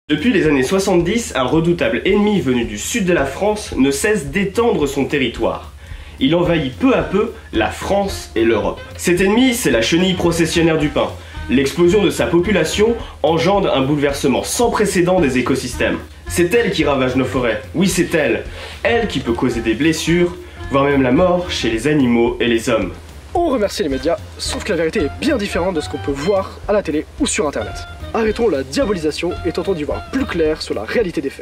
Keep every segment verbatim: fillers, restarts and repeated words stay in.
Depuis les années soixante-dix, un redoutable ennemi venu du sud de la France ne cesse d'étendre son territoire. Il envahit peu à peu la France et l'Europe. Cet ennemi, c'est la chenille processionnaire du pain. L'explosion de sa population engendre un bouleversement sans précédent des écosystèmes. C'est elle qui ravage nos forêts. Oui, c'est elle. Elle qui peut causer des blessures, voire même la mort chez les animaux et les hommes. On remercie les médias, sauf que la vérité est bien différente de ce qu'on peut voir à la télé ou sur internet. Arrêtons la diabolisation et tentons d'y voir plus clair sur la réalité des faits.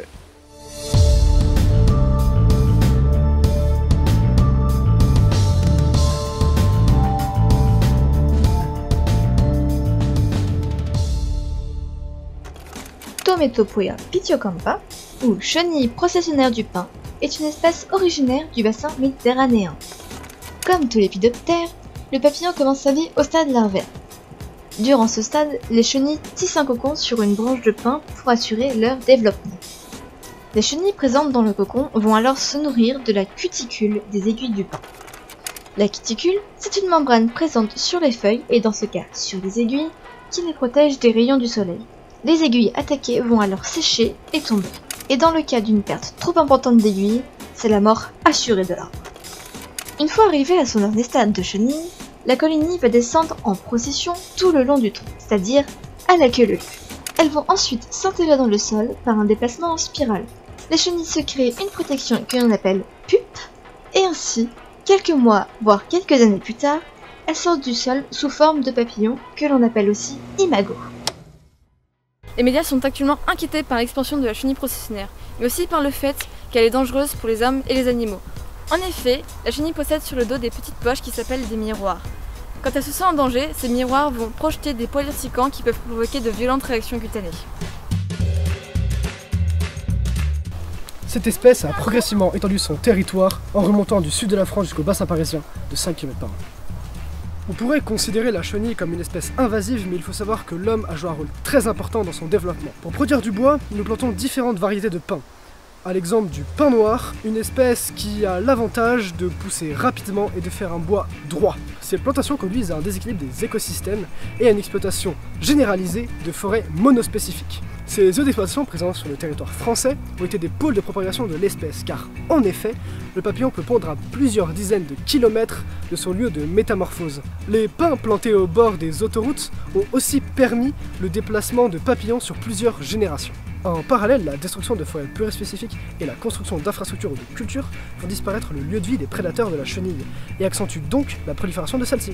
Tometopoea pitiocampa, ou chenille processionnaire du pain, est une espèce originaire du bassin méditerranéen. Comme tous les lépidoptères, le papillon commence sa vie au stade larvaire. Durant ce stade, les chenilles tissent un cocon sur une branche de pin pour assurer leur développement. Les chenilles présentes dans le cocon vont alors se nourrir de la cuticule des aiguilles du pin. La cuticule, c'est une membrane présente sur les feuilles et dans ce cas sur les aiguilles, qui les protège des rayons du soleil. Les aiguilles attaquées vont alors sécher et tomber. Et dans le cas d'une perte trop importante d'aiguilles, c'est la mort assurée de l'arbre. Une fois arrivée à son dernier stade de chenille, la colonie va descendre en procession tout le long du tronc, c'est-à-dire à la queue leu. Elles vont ensuite s'intégrer dans le sol par un déplacement en spirale. Les chenilles se créent une protection que l'on appelle pupe, et ainsi, quelques mois, voire quelques années plus tard, elles sortent du sol sous forme de papillons que l'on appelle aussi imago. Les médias sont actuellement inquiétés par l'expansion de la chenille processionnaire, mais aussi par le fait qu'elle est dangereuse pour les hommes et les animaux. En effet, la chenille possède sur le dos des petites poches qui s'appellent des miroirs. Quand elle se sent en danger, ces miroirs vont projeter des poils urticants qui peuvent provoquer de violentes réactions cutanées. Cette espèce a progressivement étendu son territoire en remontant du sud de la France jusqu'au bassin parisien de cinq kilomètres par an. On pourrait considérer la chenille comme une espèce invasive, mais il faut savoir que l'homme a joué un rôle très important dans son développement. Pour produire du bois, nous plantons différentes variétés de pins. À l'exemple du pin noir, une espèce qui a l'avantage de pousser rapidement et de faire un bois droit. Ces plantations conduisent à un déséquilibre des écosystèmes et à une exploitation généralisée de forêts monospécifiques. Ces zones d'exploitation présentes sur le territoire français ont été des pôles de propagation de l'espèce, car en effet, le papillon peut pondre à plusieurs dizaines de kilomètres de son lieu de métamorphose. Les pins plantés au bord des autoroutes ont aussi permis le déplacement de papillons sur plusieurs générations. En parallèle, la destruction de forêts plurispécifiques et la construction d'infrastructures ou de cultures font disparaître le lieu de vie des prédateurs de la chenille et accentuent donc la prolifération de celle-ci.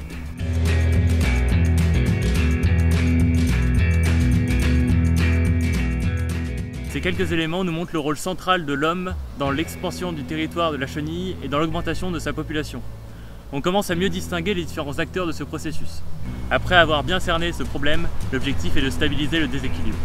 Ces quelques éléments nous montrent le rôle central de l'homme dans l'expansion du territoire de la chenille et dans l'augmentation de sa population. On commence à mieux distinguer les différents acteurs de ce processus. Après avoir bien cerné ce problème, l'objectif est de stabiliser le déséquilibre.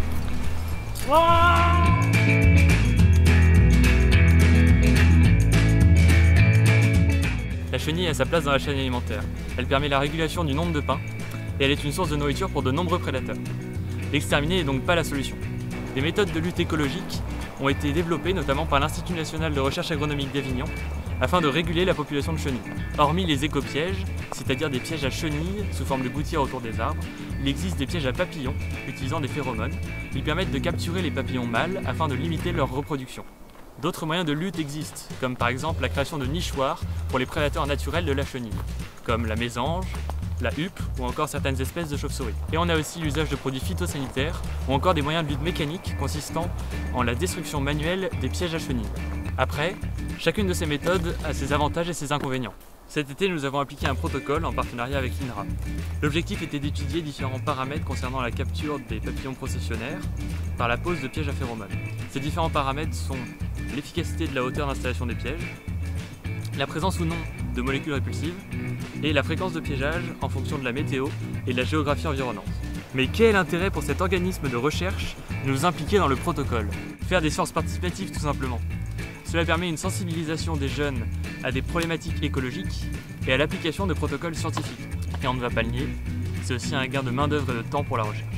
La chenille a sa place dans la chaîne alimentaire. Elle permet la régulation du nombre de pins et elle est une source de nourriture pour de nombreux prédateurs. L'exterminer n'est donc pas la solution. Des méthodes de lutte écologique ont été développées notamment par l'Institut national de recherche agronomique d'Avignon afin de réguler la population de chenilles. Hormis les éco-pièges, c'est-à-dire des pièges à chenilles sous forme de gouttières autour des arbres, il existe des pièges à papillons utilisant des phéromones. Ils permettent de capturer les papillons mâles afin de limiter leur reproduction. D'autres moyens de lutte existent, comme par exemple la création de nichoirs pour les prédateurs naturels de la chenille, comme la mésange, la huppe ou encore certaines espèces de chauves-souris. Et on a aussi l'usage de produits phytosanitaires ou encore des moyens de lutte mécanique consistant en la destruction manuelle des pièges à chenilles. Après, chacune de ces méthodes a ses avantages et ses inconvénients. Cet été, nous avons appliqué un protocole en partenariat avec l'I N R A. L'objectif était d'étudier différents paramètres concernant la capture des papillons processionnaires par la pose de pièges à phéromones. Ces différents paramètres sont l'efficacité de la hauteur d'installation des pièges, la présence ou non de molécules répulsives et la fréquence de piégeage en fonction de la météo et de la géographie environnante. Mais quel intérêt pour cet organisme de recherche de nous impliquer dans le protocole? Faire des sciences participatives tout simplement. Cela permet une sensibilisation des jeunes à des problématiques écologiques et à l'application de protocoles scientifiques. Et on ne va pas le nier, c'est aussi un gain de main-d'œuvre et de temps pour la recherche.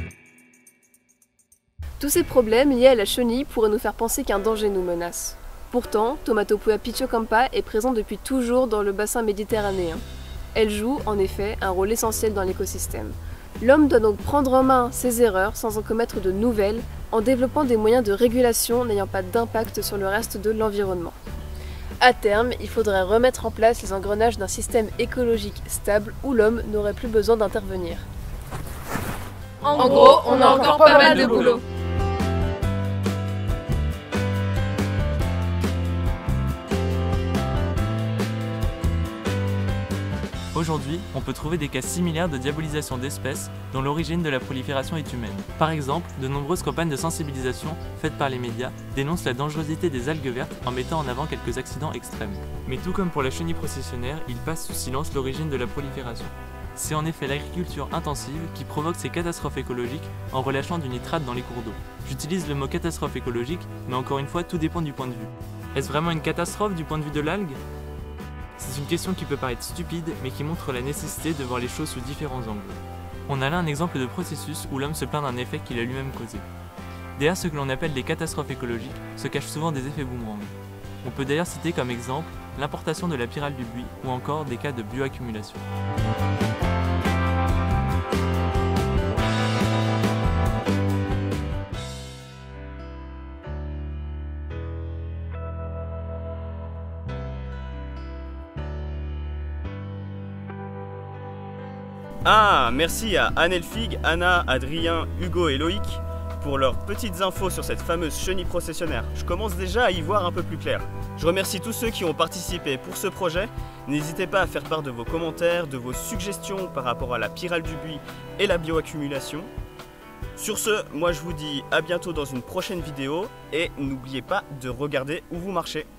Tous ces problèmes liés à la chenille pourraient nous faire penser qu'un danger nous menace. Pourtant, Tomatopoea pituocampa est présent depuis toujours dans le bassin méditerranéen. Elle joue, en effet, un rôle essentiel dans l'écosystème. L'homme doit donc prendre en main ses erreurs sans en commettre de nouvelles, en développant des moyens de régulation n'ayant pas d'impact sur le reste de l'environnement. À terme, il faudrait remettre en place les engrenages d'un système écologique stable où l'homme n'aurait plus besoin d'intervenir. En gros, on a encore pas mal de boulot. Aujourd'hui, on peut trouver des cas similaires de diabolisation d'espèces dont l'origine de la prolifération est humaine. Par exemple, de nombreuses campagnes de sensibilisation faites par les médias dénoncent la dangerosité des algues vertes en mettant en avant quelques accidents extrêmes. Mais tout comme pour la chenille processionnaire, il passe sous silence l'origine de la prolifération. C'est en effet l'agriculture intensive qui provoque ces catastrophes écologiques en relâchant du nitrate dans les cours d'eau. J'utilise le mot catastrophe écologique, mais encore une fois, tout dépend du point de vue. Est-ce vraiment une catastrophe du point de vue de l'algue ? C'est une question qui peut paraître stupide, mais qui montre la nécessité de voir les choses sous différents angles. On a là un exemple de processus où l'homme se plaint d'un effet qu'il a lui-même causé. Derrière ce que l'on appelle les catastrophes écologiques se cachent souvent des effets boomerang. On peut d'ailleurs citer comme exemple l'importation de la pyrale du buis ou encore des cas de bioaccumulation. Ah, merci à Anne-Elphig, Anna, Adrien, Hugo et Loïc pour leurs petites infos sur cette fameuse chenille processionnaire. Je commence déjà à y voir un peu plus clair. Je remercie tous ceux qui ont participé pour ce projet. N'hésitez pas à faire part de vos commentaires, de vos suggestions par rapport à la pyrale du buis et la bioaccumulation. Sur ce, moi je vous dis à bientôt dans une prochaine vidéo et n'oubliez pas de regarder où vous marchez.